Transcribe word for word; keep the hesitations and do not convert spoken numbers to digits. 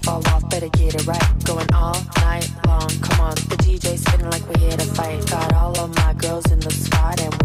fall off, better get it right. Going all night long, come on, the D J spinning like we're here to fight. Got all of my girls in the spot and we